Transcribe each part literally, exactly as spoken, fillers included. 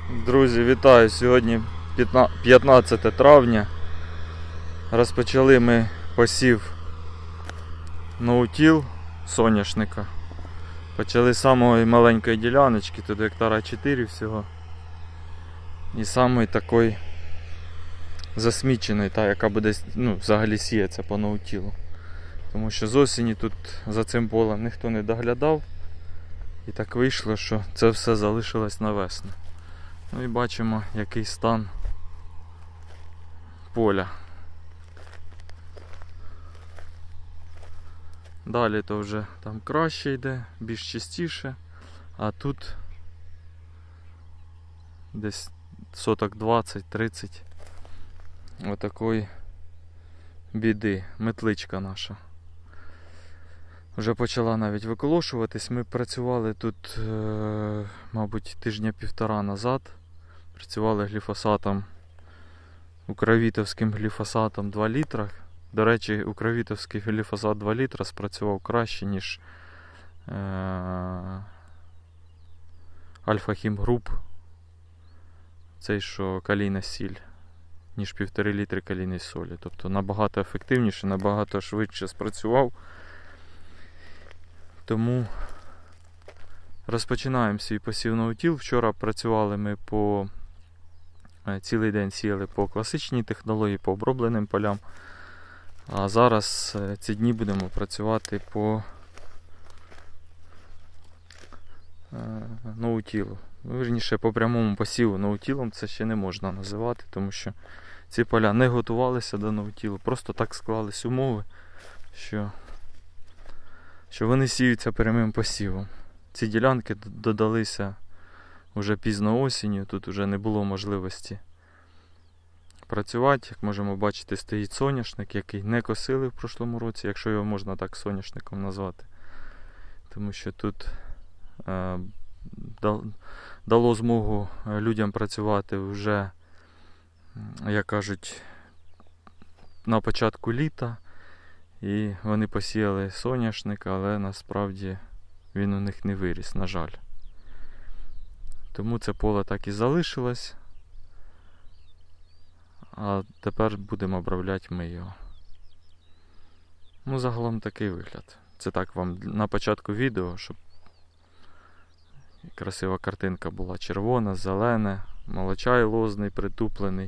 Друзі, вітаю! Сьогодні п'ятнадцяте травня. Розпочали ми посів ноутіл соняшника. Почали з самої маленької діляночки, тут гектара чотири всього. І самої такої засміченої, та, яка буде, ну, взагалі сіється по ноутілу. Тому що з осені тут за цим полем ніхто не доглядав. І так вийшло, що це все залишилось на весну. Ну і бачимо, який стан поля. Далі то вже там краще йде, більш чистіше, а тут десь соток двадцять-тридцять отакої біди, метличка наша. Вже почала навіть виколошуватись. Ми працювали тут, е, мабуть, тижня-півтора назад. Працювали гліфосатом, укровітовським гліфосатом два літра. До речі, укровітовський гліфосат два літра спрацював краще, ніж е, Альфа-Хім Груп, цей, що калійна сіль, ніж півтори літри калійної солі. Тобто набагато ефективніше, набагато швидше спрацював. Тому розпочинаємо свій посів ноутіл. Вчора працювали ми по цілий день, сіяли по класичній технології, по обробленим полям. А зараз ці дні будемо працювати по ноутілу. Вірніше, по прямому посіву. Ноутілом це ще не можна називати, тому що ці поля не готувалися до ноутілу. Просто так склались умови, що що вони сіються прямим посівом. Ці ділянки додалися вже пізно осінню, тут вже не було можливості працювати. Як можемо бачити, стоїть соняшник, який не косили в прошлому році, якщо його можна так соняшником назвати. Тому що тут е, дало змогу людям працювати вже, як кажуть, на початку літа. І вони посіяли соняшник, але насправді він у них не виріс, на жаль. Тому це поле так і залишилось. А тепер будемо обробляти ми його. Ну, загалом такий вигляд. Це так вам на початку відео, щоб красива картинка була. Червона, зелена, молочай лозний, притуплений.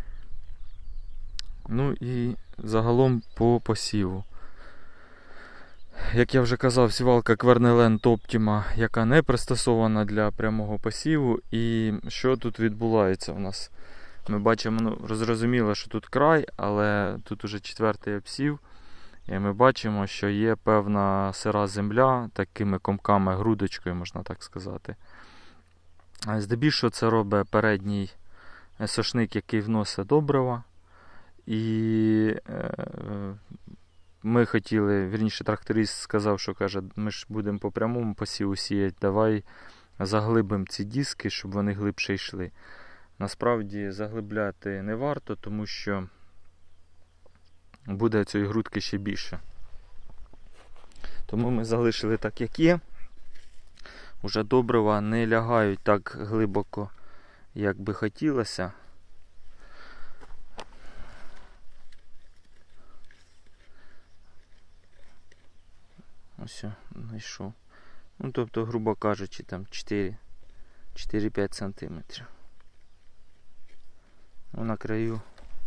Ну і загалом по посіву. Як я вже казав, сівалка Quernelen Optima, яка не пристосована для прямого посіву. І що тут відбувається у нас? Ми бачимо, ну, зрозуміло, що тут край, але тут уже четвертий обсів. І ми бачимо, що є певна сира земля, такими комками, грудочкою, можна так сказати. Здебільшого це робить передній сошник, який вносить добрива. І е, ми хотіли, вірніше тракторист сказав, що каже, ми ж будемо по прямому посіву сіяти, давай заглибимо ці диски, щоб вони глибше йшли. Насправді заглибляти не варто, тому що буде цієї грудки ще більше. Тому ми залишили так, як є. Уже добрива не лягають так глибоко, як би хотілося. Ось, знайшов. Ну, тобто, грубо кажучи, там чотири-п'ять сантиметрів. Ну, на краю,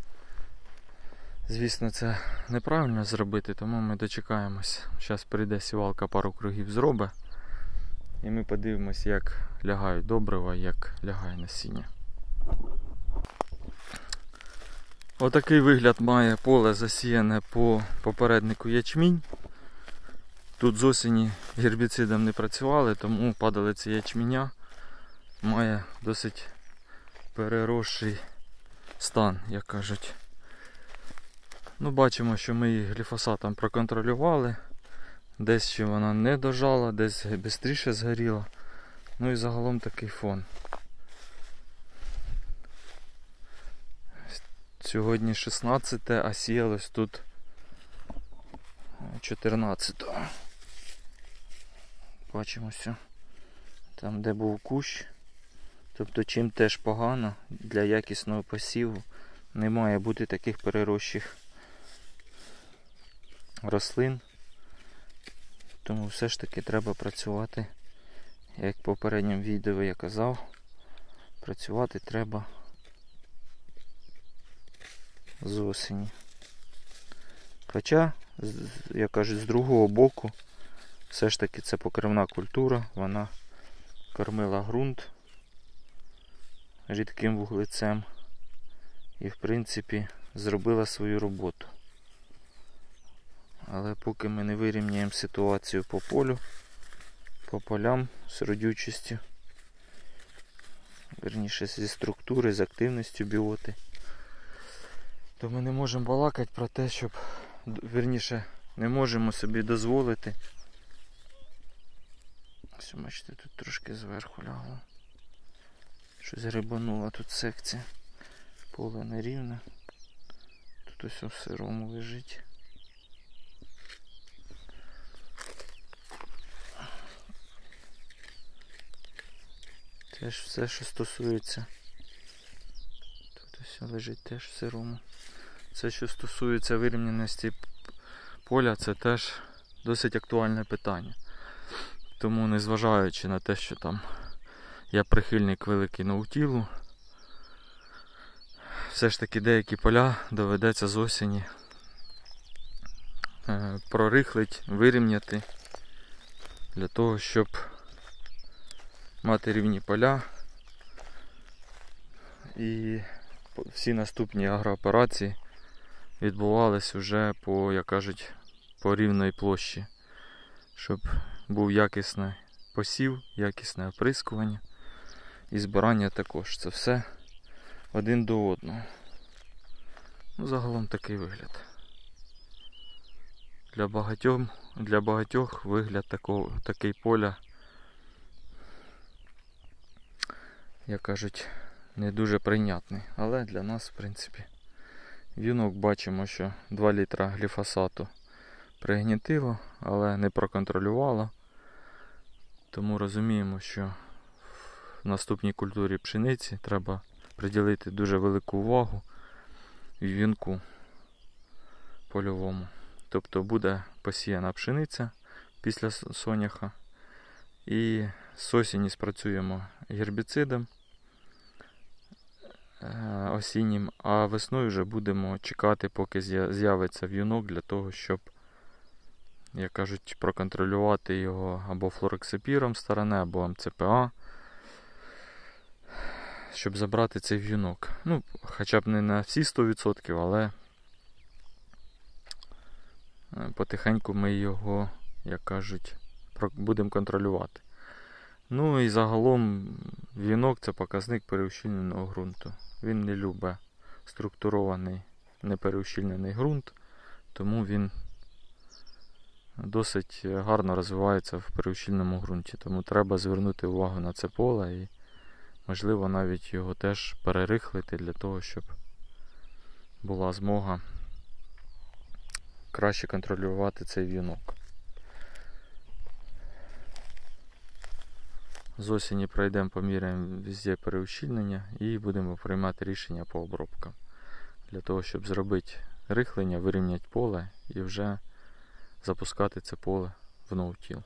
звісно, це неправильно зробити, тому ми дочекаємось. Зараз прийде сівалка, пару кругів зробить. І ми подивимось, як лягають добрива, як лягає насіння. Отакий вигляд має поле, засіяне по попереднику ячмінь. Тут з осені гербіцидом не працювали, тому падалиця ячменя має досить переросший стан, як кажуть. Ну, бачимо, що ми її гліфосатом проконтролювали. Десь ще вона не дожала, десь швидше згоріла. Ну і загалом такий фон. Сьогодні шістнадцяте, а сіялось тут чотирнадцятого. Бачимо все. Там, де був кущ, Тобто чим теж погано, для якісного посіву не має бути таких перерощих рослин. Тому все ж таки треба працювати, як в попередньому відео я казав, працювати треба з осені. Хоча, як кажуть, з другого боку, все ж таки це покривна культура, вона кормила ґрунт рідким вуглецем і, в принципі, зробила свою роботу. Але поки ми не вирівняємо ситуацію по полю, по полям з родючістю, верніше зі структури, з активністю біоти, то ми не можемо балакати про те, щоб, верніше, не можемо собі дозволити. Ось, бачите, тут трошки зверху лягло. Щось грибанула тут секція. Поле нерівне. Тут ось в сирому лежить. Теж все, що стосується. Тут ось лежить теж в сирому. Це, що стосується вирівняності поля, це теж досить актуальне питання. Тому, незважаючи на те, що там я прихильник великий ноутілу, все ж таки деякі поля доведеться з осені прорихлить, вирівняти, для того, щоб мати рівні поля і всі наступні агрооперації відбувались вже по, як кажуть, по рівної площі, щоб був якісний посів, якісне оприскування і збирання також. Це все один до одного. Ну, загалом такий вигляд. Для багатьох, для багатьох вигляд такого, такий поля, як кажуть, не дуже прийнятний. Але для нас, в принципі, в'юнок бачимо, що два літра гліфосату пригнітило, але не проконтролювало. Тому розуміємо, що в наступній культурі пшениці треба приділити дуже велику увагу в'юнку польовому. Тобто буде посіяна пшениця після соняха. І з осені спрацюємо гербіцидом осіннім, а весною вже будемо чекати, поки з'явиться в'юнок, для того, щоб, як кажуть, проконтролювати його або флорексипіром сторони, або ем це пе а, щоб забрати цей в'юнок. Ну, хоча б не на всі сто відсотків, але потихеньку ми його, як кажуть, будемо контролювати. Ну і загалом в'юнок – це показник переущільненого ґрунту. Він не любить структурований, непереущільнений ґрунт, тому він досить гарно розвивається в переущільненому ґрунті. Тому треба звернути увагу на це поле і, можливо, навіть його теж перерихлити для того, щоб була змога краще контролювати цей в'юнок. З осені пройдемо, поміряємо везде переущільнення і будемо приймати рішення по обробкам. Для того, щоб зробити рихлення, вирівняти поле і вже запускати це поле в ноутіл.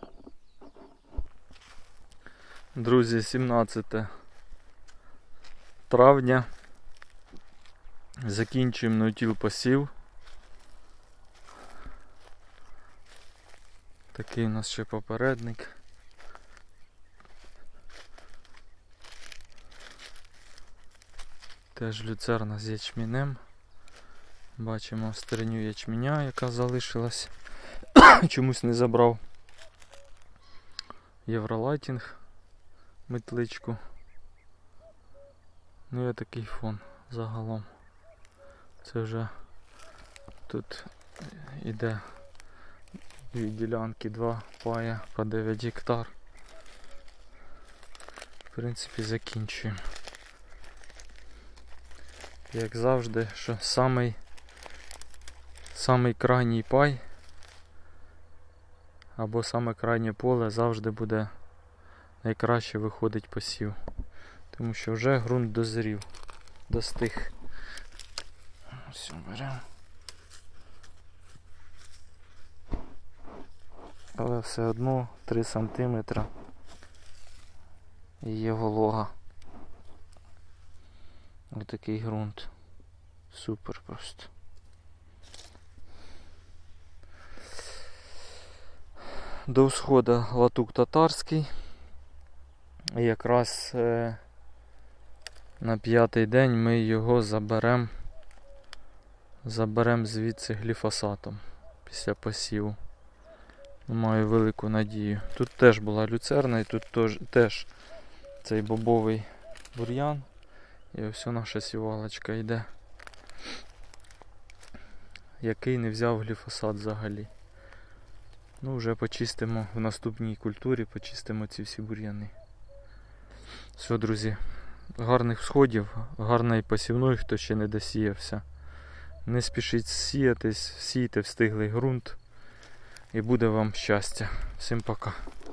Друзі, сімнадцяте травня. Закінчуємо ноутіл посів. Такий у нас ще попередник. Теж люцерна з ячмінем. Бачимо стерню ячменя, яка залишилась. Чомусь не забрав євролайтінг, метличку. Ну і такий фон загалом. Це вже тут іде дві ділянки, два пая по дев'ять гектар. В принципі, закінчуємо. Як завжди, що самий, самий крайній пай або саме крайнє поле завжди буде найкраще виходить посів. Тому що вже ґрунт дозрів, достиг. Все, беремо. Але все одно три сантиметри і є волога. Ось такий ґрунт. Супер просто. До всходу латук татарський. І якраз е, на п'ятий день ми його заберемо заберемо звідси гліфосатом після посіву. Маю велику надію. Тут теж була люцерна і тут теж, теж цей бобовий бур'ян. І ось наша сівалочка йде, який не взяв гліфосат взагалі. Ну, вже почистимо в наступній культурі, почистимо ці всі бур'яни. Все, друзі, гарних всходів, гарної посівної, хто ще не досіявся. Не спішіть сіятись, сійте встиглий ґрунт і буде вам щастя. Всім пока.